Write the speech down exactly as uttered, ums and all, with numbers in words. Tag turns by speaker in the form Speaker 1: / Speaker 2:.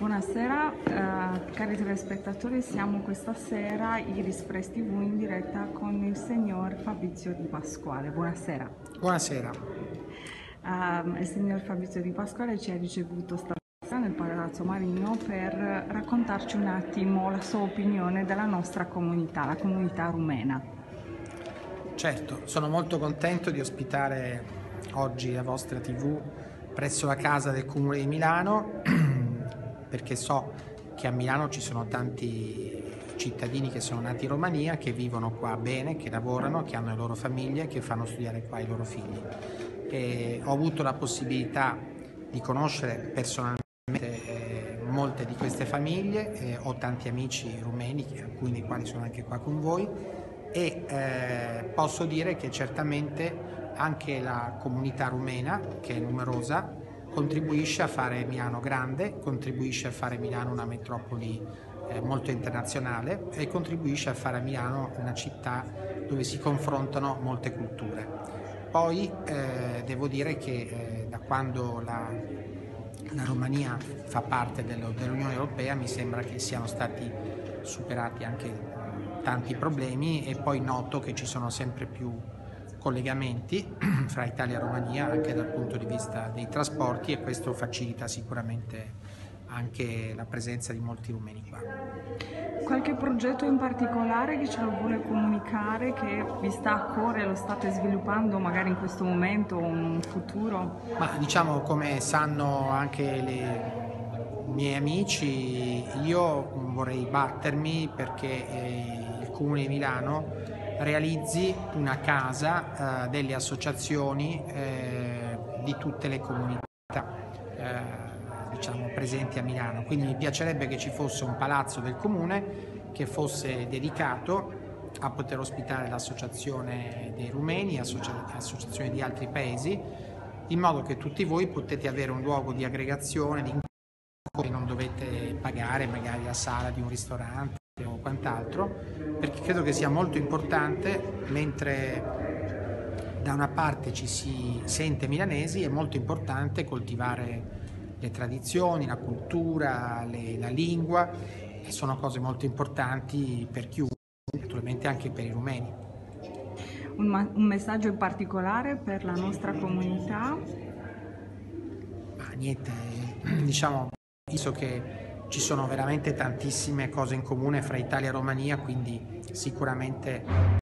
Speaker 1: Buonasera, eh, cari telespettatori, siamo questa sera Iris Press T V in diretta con il signor Fabrizio Di Pasquale. Buonasera.
Speaker 2: Buonasera.
Speaker 1: Uh, il signor Fabrizio Di Pasquale ci ha ricevuto stasera nel Palazzo Marino per raccontarci un attimo la sua opinione della nostra comunità, la comunità rumena.
Speaker 2: Certo, sono molto contento di ospitare oggi la vostra tivù presso la casa del Comune di Milano perché so che a Milano ci sono tanti cittadini che sono nati in Romania, che vivono qua bene, che lavorano, che hanno le loro famiglie, che fanno studiare qua i loro figli. E ho avuto la possibilità di conoscere personalmente eh, molte di queste famiglie, eh, ho tanti amici rumeni, alcuni dei quali sono anche qua con voi, e eh, posso dire che certamente anche la comunità rumena, che è numerosa, contribuisce a fare Milano grande, contribuisce a fare Milano una metropoli eh, molto internazionale e contribuisce a fare Milano una città dove si confrontano molte culture. Poi eh, devo dire che eh, da quando la, la Romania fa parte dello, dell'Unione Europea mi sembra che siano stati superati anche eh, tanti problemi, e poi noto che ci sono sempre più collegamenti fra Italia e Romania anche dal punto di vista dei trasporti, e questo facilita sicuramente anche la presenza di molti rumeni qua.
Speaker 1: Qualche progetto in particolare che ce lo vuole comunicare, che vi sta a cuore, lo state sviluppando magari in questo momento o in futuro?
Speaker 2: Ma diciamo, come sanno anche le, i miei amici, io vorrei battermi perché eh, il Comune di Milano realizzi una casa eh, delle associazioni eh, di tutte le comunità eh, diciamo, presenti a Milano. Quindi mi piacerebbe che ci fosse un palazzo del comune che fosse dedicato a poter ospitare l'associazione dei rumeni, associa- associazioni di altri paesi, in modo che tutti voi potete avere un luogo di aggregazione, di incontro, e non dovete pagare magari la sala di un ristorante o quant'altro, perché credo che sia molto importante. Mentre da una parte ci si sente milanesi, è molto importante coltivare le tradizioni, la cultura, le, la lingua, e sono cose molto importanti per chiunque, naturalmente anche per i rumeni.
Speaker 1: Un, un messaggio in particolare per la nostra comunità?
Speaker 2: Ma niente, diciamo, penso che ci sono veramente tantissime cose in comune fra Italia e Romania, quindi sicuramente